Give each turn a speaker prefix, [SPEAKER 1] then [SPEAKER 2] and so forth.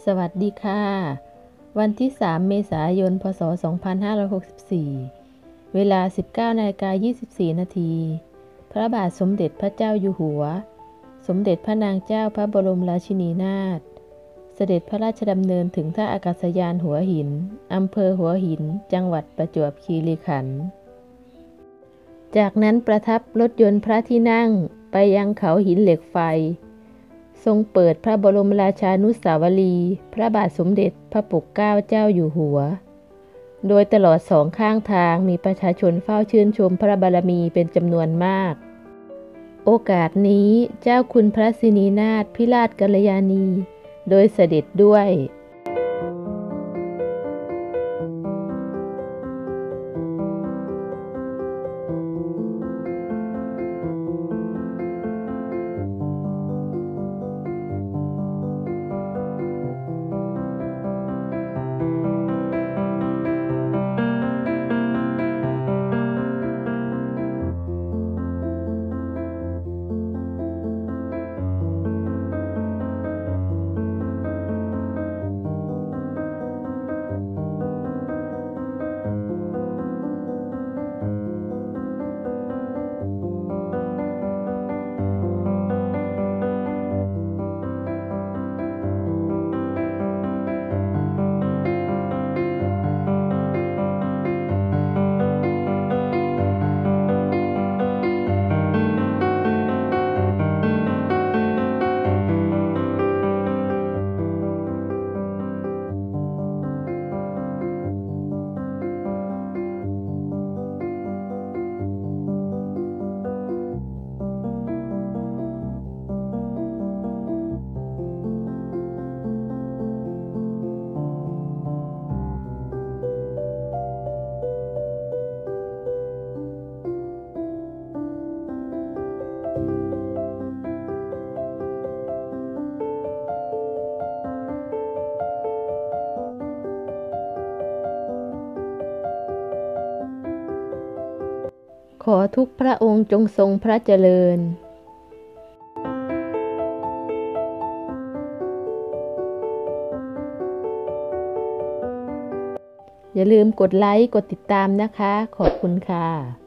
[SPEAKER 1] สวัสดีค่ะวันที่ 3 เมษายน พ.ศ. 2564เวลา 19:24 น.พระบาทสมเด็จพระเจ้าอยู่หัวสมเด็จพระนางเจ้าพระบรมราชินีนาถเสด็จพระราชดำเนินถึงท่าอากาศยานหัวหินอำเภอหัวหินจังหวัดประจวบคีรีขันธ์จากนั้นประทับรถยนต์พระที่นั่งไปยังเขาหินเหล็กไฟทรงเปิดพระบรมราชานุสาวรีย์พระบาทสมเด็จพระปกเกล้าเจ้าอยู่หัวโดยตลอดสองข้างทางมีประชาชนเฝ้าชื่นชมพระบารมีเป็นจำนวนมากโอกาสนี้เจ้าคุณพระสินีนาถพิราชกัลยาณีโดยเสด็จด้วยขอทุกพระองค์จงทรงพระเจริญอย่าลืมกดไลค์กดติดตามนะคะขอบคุณค่ะ